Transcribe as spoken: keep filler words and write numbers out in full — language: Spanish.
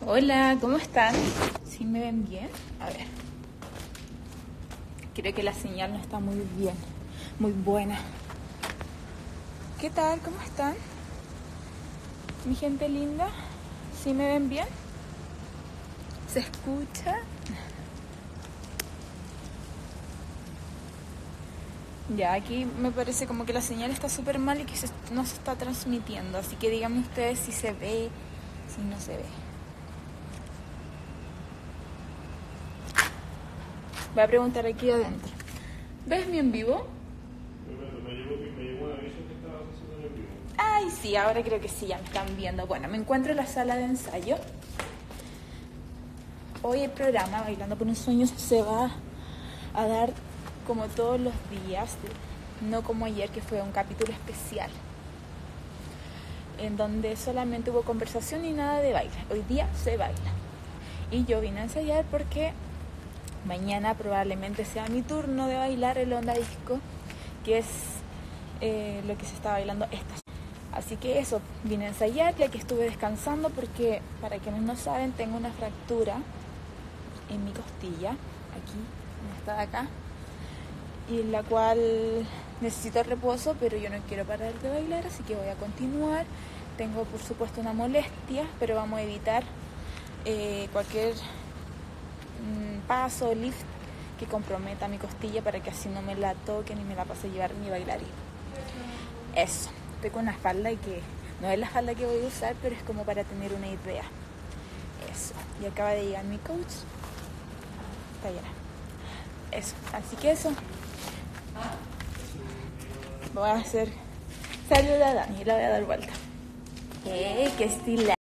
Hola, ¿cómo están? ¿Sí me ven bien? A ver. Creo que la señal no está muy bien, muy buena. ¿Qué tal? ¿Cómo están? Mi gente linda. ¿Sí me ven bien? ¿Se escucha? Ya, aquí me parece como que la señal está súper mal y que se, no se está transmitiendo. Así que díganme ustedes si se ve, si no se ve. Voy a preguntar aquí adentro. ¿Ves mi en vivo? Me llegó, me llegó un aviso que estabas haciendo en vivo. Ay, sí, ahora creo que sí, ya me están viendo. Bueno, me encuentro en la sala de ensayo. Hoy el programa Bailando por un Sueño se va a dar como todos los días, no como ayer que fue un capítulo especial, en donde solamente hubo conversación y nada de baile. Hoy día se baila. Y yo vine a ensayar porque mañana probablemente sea mi turno de bailar el Onda Disco, que es eh, lo que se está bailando esta. Así que eso, vine a ensayar ya que estuve descansando porque, para quienes no saben, tengo una fractura en mi costilla, aquí, en esta de acá, y la cual necesito reposo, pero yo no quiero parar de bailar, así que voy a continuar. Tengo por supuesto una molestia, pero vamos a evitar eh, cualquier mm, paso o lift que comprometa mi costilla para que así no me la toque ni me la pase a llevar mi bailarín. Eso, estoy con una falda y que no es la falda que voy a usar, pero es como para tener una idea. Eso, y acaba de llegar mi coach. Está llena. Eso, así que eso. Voy a hacer... Saluda a Dani, la voy a dar vuelta. ¡Eh, qué estilo!